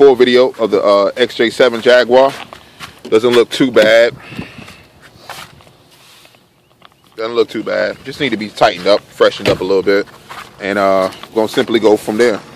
full video of the XJ7 Jaguar. Doesn't look too bad. Doesn't look too bad. Just need to be tightened up, freshened up a little bit, and gonna simply go from there.